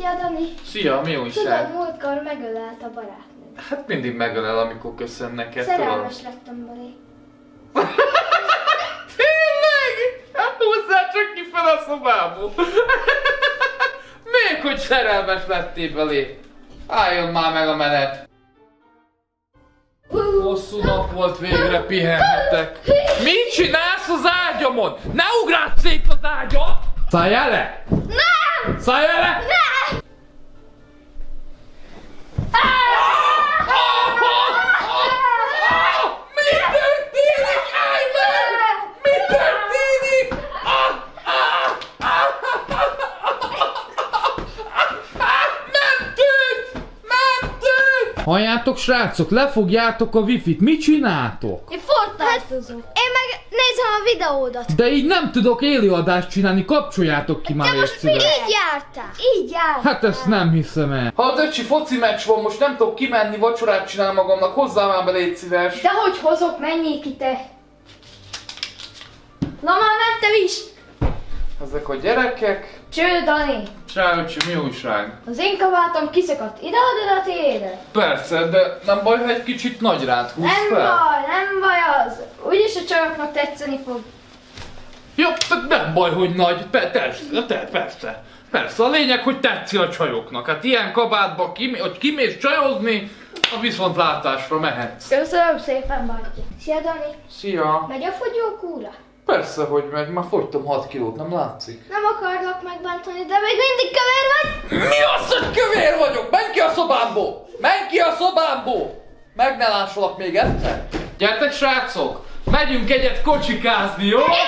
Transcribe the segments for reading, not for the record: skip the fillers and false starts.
Szia, Dani! Szia, mi újság? Tudod, múltkor megölelt a barátnőm. Hát mindig megölel, amikor köszön neked. Szerelmes lettem belé. Tényleg? Hát húzzál csak ki fel a szobából. Még hogy szerelmes lettél belé. Álljon már meg a menet. Hosszú nap volt, végre pihenhetek. Mit csinálsz az ágyamon? Ne ugrálj szét az ágyat! Szálljál le! Nem! Szálljál le! Nem! Mi történik? Állj meg! Mi történik? Mentőt! Mentőt! Halljátok, srácok, lefogjátok a wifi-t. Mit csináltok? Én fortnite-ozom. Én meg nézem a videódat. De így nem tudok élőadást csinálni, kapcsoljátok ki már, De légy most szíves. így jártál. Így jártál. Hát ezt nem hiszem el. Ha az öcsi foci meccs van, most nem tudok kimenni, vacsorát csinál magamnak, hozzá már be, légy szíves. De hogy hozok, menjél ki te. Na már mentem is. Ezek a gyerekek. Cső, Dani. Csá, öcsi, mi újság? Az én kabátom kiszakadt. Ideadod a tiédet? Persze, de nem baj, ha egy kicsit nagy rád húz Nem fel? baj, nem baj az. Úgyis a csajoknak tetszeni fog. Jó, nem baj, hogy nagy. Persze. Persze, a lényeg, hogy tetszik a csajoknak. Hát ilyen kabátba, hogy kimész csajozni, a viszontlátásra mehetsz. Köszönöm szépen, bátyja. Szia, Dani. Szia! Megy a fogyókúra? Persze, hogy megy, már fogytam 6 kilót, nem látszik? Nem akarlak megbántani, de még mindig kövér vagy. Mi az, hogy kövér vagyok? Menj ki a szobámból! Menj ki a szobámból! Meg ne lássolak még egyszer. Gyertek, srácok! Megyünk egyet kocsikázni, jó? Én.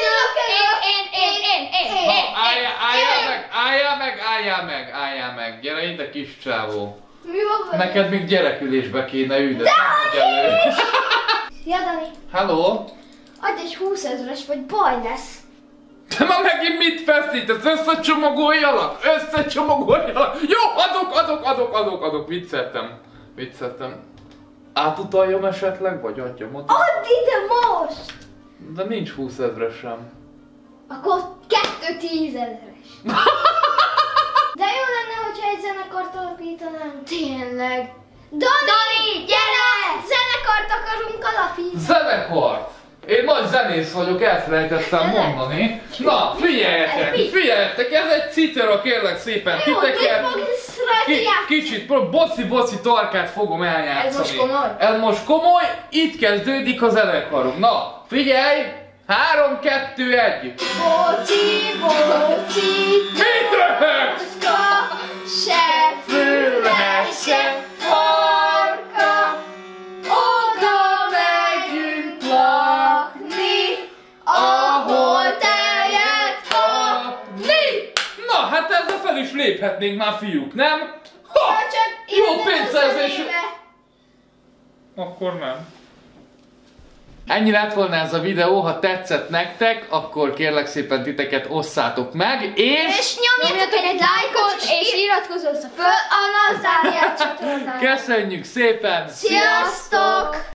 Álljál meg! Gyere ide, kis csávó! Mi van? Neked még gyerekülésbe kéne ülni. Szia, Dani. Hello! Adj egy 20 000-es, vagy baj lesz. Te már megint mit feszítesz? Összecsomagoljalak? Jó, adok! Vicceltem. Átutaljam esetleg, vagy adjam oda? Add ide most! De nincs 20 000 sem. Akkor 2 10 000-es. De jó lenne, hogyha egy zenekart alapítanánk. Tényleg. Dani, gyere! Zenekart akarunk alapítani. Zenekart! Én nagy zenész vagyok, elfelejtettem mondani. Na, figyeljetek, ez egy citera, kérlek szépen Jó, titeket. mit fogsz rajta játszani? Kicsit, bosszi tarkát fogom eljátszani. Ez most komoly? Ez most komoly, itt kezdődik a zenekarunk. Na, figyelj! 3, 2, 1. Boci, Mit röhögsz? se füle, se farka, oda megyünk lakni, ahol tejet kapni. Na, hát ezzel fel is léphetnénk már, fiúk, nem? Ha! Csak Jó ide nem pénzszerzés! szemébe. Akkor nem. Ennyi lett volna ez a videó, ha tetszett nektek, akkor kérlek szépen titeket osszátok meg, És nyomjatok egy lájkot, és iratkozzatok fel a Nazáriát csatornára. köszönjük szépen! Sziasztok!